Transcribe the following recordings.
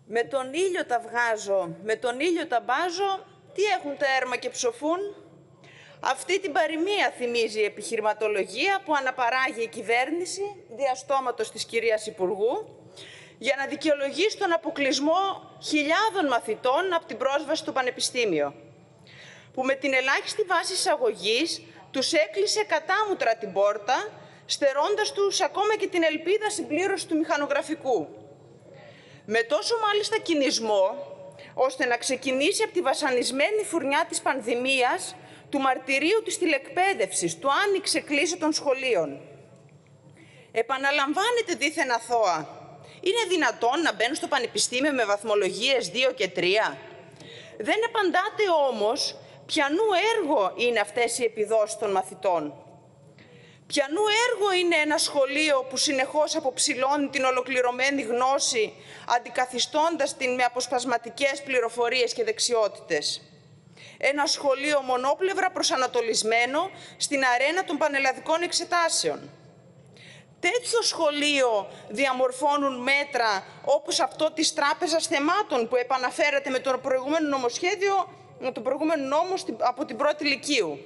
Με τον ήλιο τα βγάζω, με τον ήλιο τα μπάζω, τι έχουν τα έρμα και ψοφούν. Αυτή την παροιμία θυμίζει η επιχειρηματολογία που αναπαράγει η κυβέρνηση, διαστόματος της κυρίας Υπουργού, για να δικαιολογήσει τον αποκλεισμό χιλιάδων μαθητών από την πρόσβαση στο πανεπιστήμιο, που με την ελάχιστη βάση εισαγωγής τους έκλεισε κατάμουτρα την πόρτα, στερώντας τους ακόμα και την ελπίδα συμπλήρωση του μηχανογραφικού. Με τόσο μάλιστα κινησμό, ώστε να ξεκινήσει από τη βασανισμένη φουρνιά της πανδημίας, του μαρτυρίου της τηλεκπαίδευσης, του άνοιξε κλείσει των σχολείων. Επαναλαμβάνεται δήθεν αθώα. Είναι δυνατόν να μπαίνουν στο πανεπιστήμιο με βαθμολογίες 2 και 3? Δεν απαντάτε όμως ποιανού έργο είναι αυτές οι επιδόσεις των μαθητών. Ποιανού έργο είναι ένα σχολείο που συνεχώς αποψηλώνει την ολοκληρωμένη γνώση, αντικαθιστώντας την με αποσπασματικές πληροφορίες και δεξιότητες. Ένα σχολείο μονόπλευρα προσανατολισμένο στην αρένα των πανελλαδικών εξετάσεων. Τέτοιο σχολείο διαμορφώνουν μέτρα όπως αυτό της Τράπεζας Θεμάτων που επαναφέρατε με το προηγούμενο νομοσχέδιο, με τον προηγούμενο νόμο από την πρώτη Λυκείου.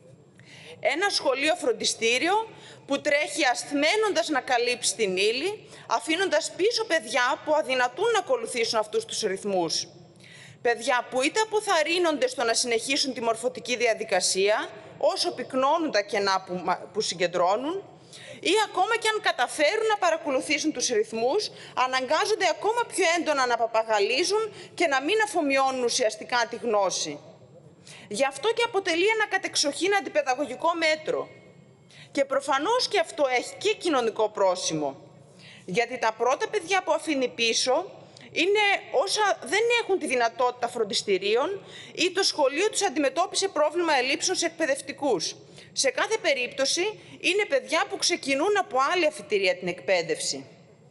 Ένα σχολείο φροντιστήριο που τρέχει ασθμένοντας να καλύψει την ύλη, αφήνοντας πίσω παιδιά που αδυνατούν να ακολουθήσουν αυτούς τους ρυθμούς. Παιδιά που είτε αποθαρρύνονται στο να συνεχίσουν τη μορφωτική διαδικασία, όσο πυκνώνουν τα κενά που συγκεντρώνουν, ή ακόμα και αν καταφέρουν να παρακολουθήσουν τους ρυθμούς, αναγκάζονται ακόμα πιο έντονα να παπαγαλίζουν και να μην αφομοιώνουν ουσιαστικά τη γνώση. Γι' αυτό και αποτελεί ένα κατεξοχήν αντιπαιδαγωγικό μέτρο. Και προφανώς και αυτό έχει και κοινωνικό πρόσημο. Γιατί τα πρώτα παιδιά που αφήνει πίσω είναι όσα δεν έχουν τη δυνατότητα φροντιστηρίων ή το σχολείο τους αντιμετώπισε πρόβλημα ελλείψεων σε εκπαιδευτικούς. Σε κάθε περίπτωση είναι παιδιά που ξεκινούν από άλλη αφιτηρία την εκπαίδευση.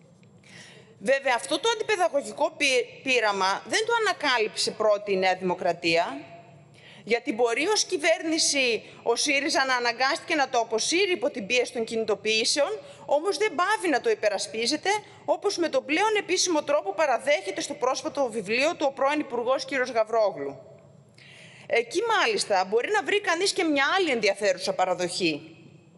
Βέβαια, αυτό το αντιπαιδαγωγικό πείραμα δεν το ανακάλυψε πρώτη η Νέα Δημοκρατία, γιατί μπορεί ως κυβέρνηση ο ΣΥΡΙΖΑ να αναγκάστηκε να το αποσύρει υπό την πίεση των κινητοποιήσεων, όμως δεν πάβει να το υπερασπίζεται, όπως με τον πλέον επίσημο τρόπο παραδέχεται στο πρόσφατο βιβλίο του ο πρώην Υπουργός κ. Γαβρόγλου. Εκεί μάλιστα μπορεί να βρει κανείς και μια άλλη ενδιαφέρουσα παραδοχή.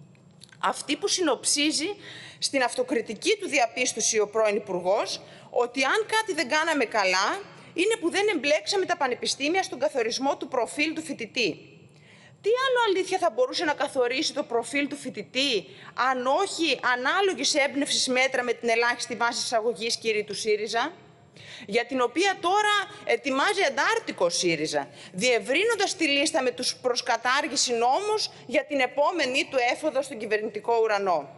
Αυτή που συνοψίζει στην αυτοκριτική του διαπίστωση ο πρώην Υπουργός ότι αν κάτι δεν κάναμε καλά, είναι που δεν εμπλέξαμε τα πανεπιστήμια στον καθορισμό του προφίλ του φοιτητή. Τι άλλο αλήθεια θα μπορούσε να καθορίσει το προφίλ του φοιτητή, αν όχι ανάλογης έμπνευσης μέτρα με την ελάχιστη βάση εισαγωγής, κύριοι του ΣΥΡΙΖΑ, για την οποία τώρα ετοιμάζει αντάρτικο ΣΥΡΙΖΑ, διευρύνοντας τη λίστα με τους προσκατάργηση νόμους για την επόμενη του έφοδο στον κυβερνητικό ουρανό.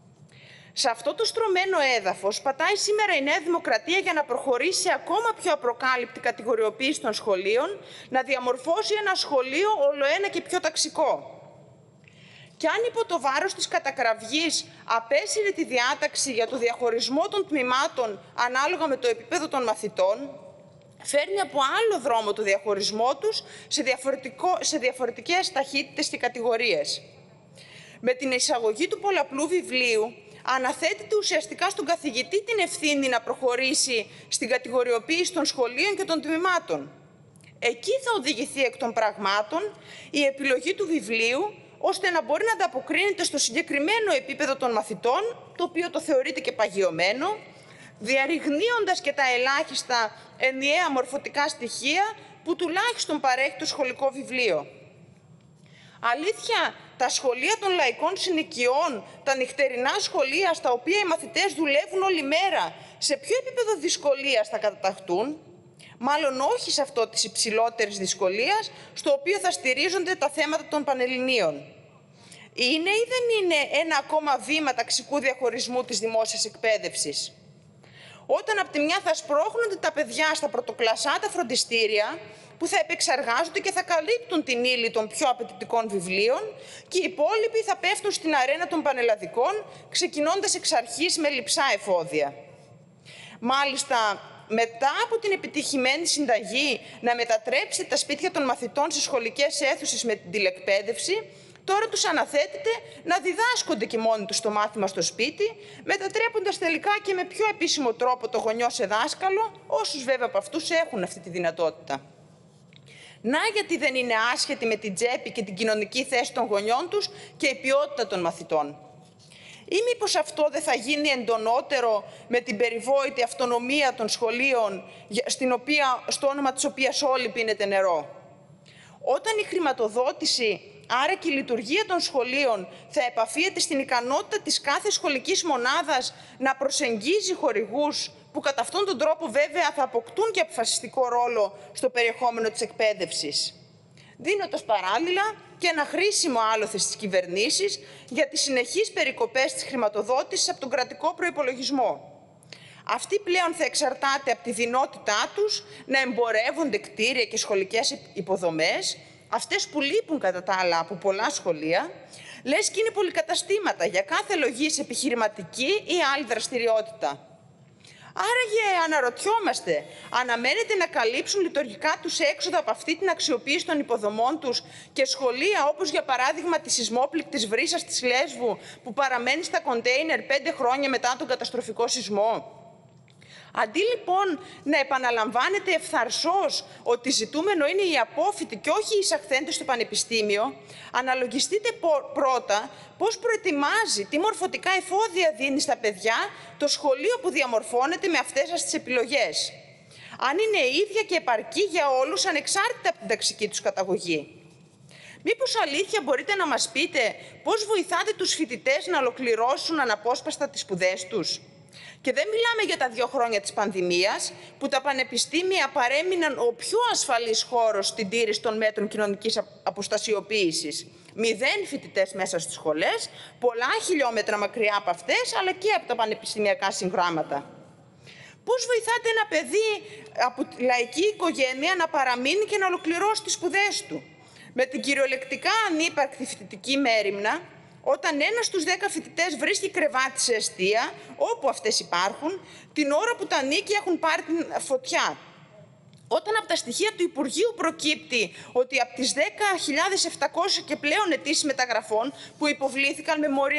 Σε αυτό το στρωμένο έδαφος πατάει σήμερα η Νέα Δημοκρατία για να προχωρήσει σε ακόμα πιο απροκάλυπτη κατηγοριοποίηση των σχολείων, να διαμορφώσει ένα σχολείο ολοένα και πιο ταξικό. Και αν υπό το βάρος της κατακραυγής απέσυρε τη διάταξη για το διαχωρισμό των τμήματων ανάλογα με το επίπεδο των μαθητών, φέρνει από άλλο δρόμο το διαχωρισμό τους σε διαφορετικές ταχύτητες και κατηγορίες. Με την εισαγωγή του πολλαπλού βιβλίου, αναθέτεται ουσιαστικά στον καθηγητή την ευθύνη να προχωρήσει στην κατηγοριοποίηση των σχολείων και των τμήματων. Εκεί θα οδηγηθεί εκ των πραγμάτων η επιλογή του βιβλίου, ώστε να μπορεί να ανταποκρίνεται στο συγκεκριμένο επίπεδο των μαθητών, το οποίο το θεωρείται και παγιωμένο, διαρριγνύοντας και τα ελάχιστα ενιαία μορφωτικά στοιχεία που τουλάχιστον παρέχει το σχολικό βιβλίο. Αλήθεια, τα σχολεία των λαϊκών συνοικιών, τα νυχτερινά σχολεία στα οποία οι μαθητές δουλεύουν όλη μέρα, σε ποιο επίπεδο δυσκολίας θα καταταχθούν? Μάλλον όχι σε αυτό της υψηλότερης δυσκολίας, στο οποίο θα στηρίζονται τα θέματα των πανελληνίων. Είναι ή δεν είναι ένα ακόμα βήμα ταξικού διαχωρισμού της δημόσιας εκπαίδευσης? Όταν από τη μια θα σπρώχνονται τα παιδιά στα πρωτοκλασσάτα φροντιστήρια, που θα επεξεργάζονται και θα καλύπτουν την ύλη των πιο απαιτητικών βιβλίων, και οι υπόλοιποι θα πέφτουν στην αρένα των πανελλαδικών, ξεκινώντας εξ αρχής με λειψά εφόδια. Μάλιστα, μετά από την επιτυχημένη συνταγή να μετατρέψει τα σπίτια των μαθητών σε σχολικές αίθουσες με την τηλεκπαίδευση, Τώρα τους αναθέτεται να διδάσκονται και μόνοι τους το μάθημα στο σπίτι, μετατρέποντας τελικά και με πιο επίσημο τρόπο το γονιό σε δάσκαλο, όσους βέβαια από αυτούς έχουν αυτή τη δυνατότητα. Να γιατί δεν είναι άσχετη με την τσέπη και την κοινωνική θέση των γονιών τους και η ποιότητα των μαθητών. Ή μήπως αυτό δεν θα γίνει εντονότερο με την περιβόητη αυτονομία των σχολείων, στο όνομα της οποίας όλοι πίνετε νερό. Όταν η χρηματοδότηση, άρα και η λειτουργία των σχολείων, θα επαφίεται στην ικανότητα της κάθε σχολικής μονάδας να προσεγγίζει χορηγούς, που κατά αυτόν τον τρόπο βέβαια θα αποκτούν και αποφασιστικό ρόλο στο περιεχόμενο της εκπαίδευσης. Δίνοντας παράλληλα και ένα χρήσιμο άλοθη στις κυβερνήσεις για τις συνεχείς περικοπές της χρηματοδότησης από τον κρατικό προϋπολογισμό. Αυτή πλέον θα εξαρτάται από τη δυνότητά τους να εμπορεύονται κτίρια και σχολικές υποδομές, αυτές που λείπουν κατά τα άλλα από πολλά σχολεία, λες και είναι πολυκαταστήματα για κάθε λογής επιχειρηματική ή άλλη δραστηριότητα. Άραγε αναρωτιόμαστε, αναμένεται να καλύψουν λειτουργικά τους έξοδα από αυτή την αξιοποίηση των υποδομών τους και σχολεία όπως για παράδειγμα τη σεισμόπληκτης Βρύσσας της Λέσβου που παραμένει στα κοντέινερ 5 χρόνια μετά τον καταστροφικό σεισμό. Αντί λοιπόν να επαναλαμβάνεται ευθαρσώς ότι ζητούμενο είναι οι απόφοιτοι και όχι οι εισαχθέντες στο πανεπιστήμιο, αναλογιστείτε πρώτα πώς προετοιμάζει, τι μορφωτικά εφόδια δίνει στα παιδιά το σχολείο που διαμορφώνεται με αυτές σας τις επιλογές. Αν είναι ίδια και επαρκή για όλους ανεξάρτητα από την ταξική τους καταγωγή. Μήπως αλήθεια μπορείτε να μας πείτε πώς βοηθάτε τους φοιτητές να ολοκληρώσουν αναπόσπαστα τις σπουδές τους? Και δεν μιλάμε για τα 2 χρόνια της πανδημίας, που τα πανεπιστήμια παρέμειναν ο πιο ασφαλής χώρος στην τήρηση των μέτρων κοινωνικής αποστασιοποίησης. 0 φοιτητές μέσα στις σχολές, πολλά χιλιόμετρα μακριά από αυτές, αλλά και από τα πανεπιστημιακά συγγράμματα. Πώς βοηθάτε ένα παιδί από λαϊκή οικογένεια να παραμείνει και να ολοκληρώσει τις σπουδές του? Με την κυριολεκτικά ανύπαρκτη φοιτητική μέριμνα, όταν 1 στους 10 φοιτητές βρίσκει κρεβάτι σε εστία, όπου αυτές υπάρχουν, την ώρα που τα νίκια έχουν πάρει την φωτιά. Όταν από τα στοιχεία του Υπουργείου προκύπτει ότι από τις 10.700 και πλέον αιτήσεις μεταγραφών που υποβλήθηκαν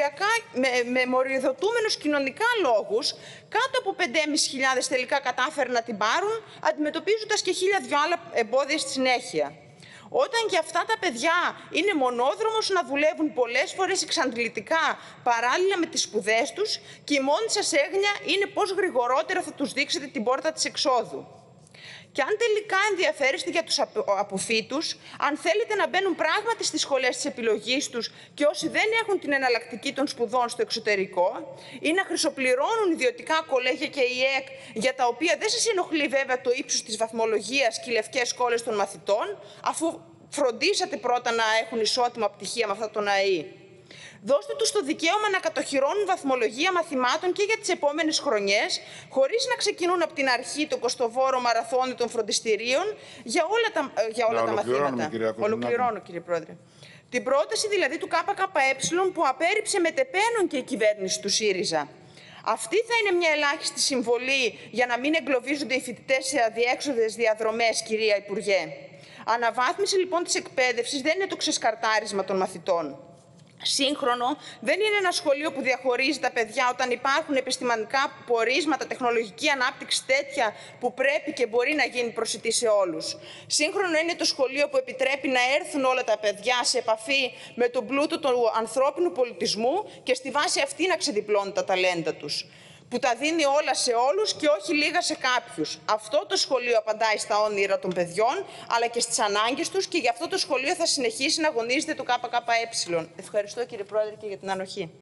με μοριοδοτούμενους κοινωνικά λόγους, κάτω από 5.500 τελικά κατάφεραν να την πάρουν, αντιμετωπίζοντας και 1.002 άλλα εμπόδια στη συνέχεια. Όταν και αυτά τα παιδιά είναι μονόδρομος να δουλεύουν πολλές φορές εξαντλητικά παράλληλα με τις σπουδές τους και η μόνη σας έγνοια είναι πώς γρηγορότερα θα τους δείξετε την πόρτα της εξόδου. Και αν τελικά ενδιαφέρεστε για τους αποφύτους, αν θέλετε να μπαίνουν πράγματι στις σχολές της επιλογής τους και όσοι δεν έχουν την εναλλακτική των σπουδών στο εξωτερικό, ή να χρυσοπληρώνουν ιδιωτικά κολέγια και ΙΕΚ, για τα οποία δεν σας ενοχλεί βέβαια το ύψος της βαθμολογίας και οι λευκές κόλλες των μαθητών, αφού φροντίσατε πρώτα να έχουν ισότιμα πτυχία με αυτά τον ΑΕΗ. Δώστε τους το δικαίωμα να κατοχυρώνουν βαθμολογία μαθημάτων και για τις επόμενες χρονιές, χωρίς να ξεκινούν από την αρχή το κοστοβόρο μαραθώνιο των φροντιστηρίων για όλα τα μαθήματα. Ολοκληρώνω, κύριε Πρόεδρε. Την πρόταση δηλαδή του ΚΚΕ που απέρριψε μετεπένων και η κυβέρνηση του ΣΥΡΙΖΑ. Αυτή θα είναι μια ελάχιστη συμβολή για να μην εγκλωβίζονται οι φοιτητές σε αδιέξοδες διαδρομές, κυρία Υπουργέ. Αναβάθμιση λοιπόν της εκπαίδευσης δεν είναι το ξεσκαρτάρισμα των μαθητών. Σύγχρονο δεν είναι ένα σχολείο που διαχωρίζει τα παιδιά όταν υπάρχουν επιστημονικά πορίσματα, τεχνολογική ανάπτυξη τέτοια που πρέπει και μπορεί να γίνει προσιτή σε όλους. Σύγχρονο είναι το σχολείο που επιτρέπει να έρθουν όλα τα παιδιά σε επαφή με τον πλούτο του ανθρώπινου πολιτισμού και στη βάση αυτή να ξεδιπλώνουν τα ταλέντα τους. Που τα δίνει όλα σε όλους και όχι λίγα σε κάποιους. Αυτό το σχολείο απαντάει στα όνειρα των παιδιών, αλλά και στις ανάγκες τους και γι' αυτό το σχολείο θα συνεχίσει να αγωνίζεται το ΚΚΕ. Ευχαριστώ, κύριε Πρόεδρε, και για την ανοχή.